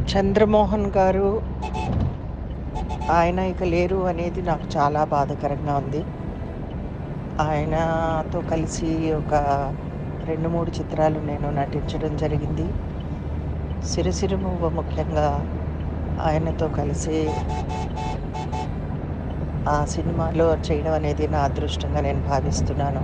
చంద్రమోహన్ గారు ఆయన ఇక లేరు అనేది నాకు చాలా బాధాకరంగా ఉంది. ఆయనతో కలిసి ఒక 2, 3 చిత్రాలు నేను నటించడం జరిగింది. 'సిరిసిరిమువ్వ' ముఖ్యంగా ఆయనతో కలిసి ఆ సినిమాలో చేయడం అనేది నా అదృష్టంగా నేను భావిస్తున్నాను.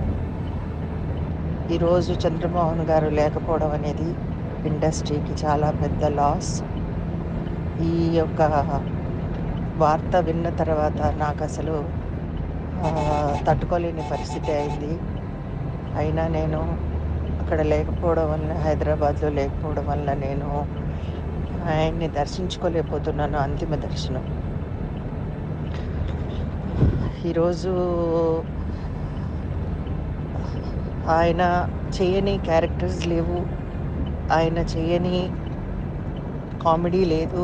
ఈరోజు చంద్రమోహన్ గారు లేకపోవడం అనేది ఇండస్ట్రీకి చాలా పెద్ద లాస్. ఈ యొక్క వార్త విన్న తర్వాత నాకసలు తట్టుకోలేని పరిస్థితి అయింది. అయినా నేను అక్కడ లేకపోవడం వల్ల, హైదరాబాద్‌లో లేకపోవడం వల్ల నేను ఆయన్ని దర్శించుకోలేకపోతున్నాను, అంతిమ దర్శనం. ఈరోజు ఆయన చేయని క్యారెక్టర్స్ లేవు. ఆయన చేయని కామెడీ లేదు.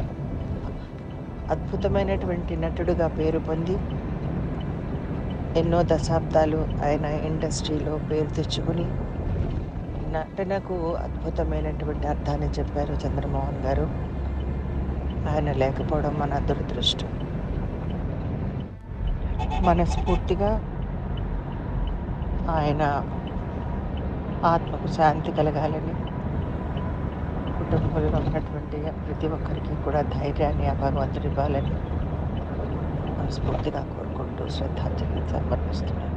అద్భుతమైనటువంటి నటుడుగా పేరు పొంది ఎన్నో దశాబ్దాలు ఆయన ఇండస్ట్రీలో పేరు తెచ్చుకుని నటనకు అద్భుతమైనటువంటి అర్థాన్ని చెప్పారు చంద్రమోహన్ గారు. ఆయన లేకపోవడం మన దురదృష్టం. మనస్ఫూర్తిగా ఆయన ఆత్మకు శాంతి కలగాలని, కుటుంబంలో ఉన్నటువంటి ప్రతి ఒక్కరికి కూడా ధైర్యాన్ని ఆ భగవంతుడు ఇవ్వాలని మనస్ఫూర్తిగా కోరుకుంటూ శ్రద్ధాంజలి సమర్పిస్తున్నాను.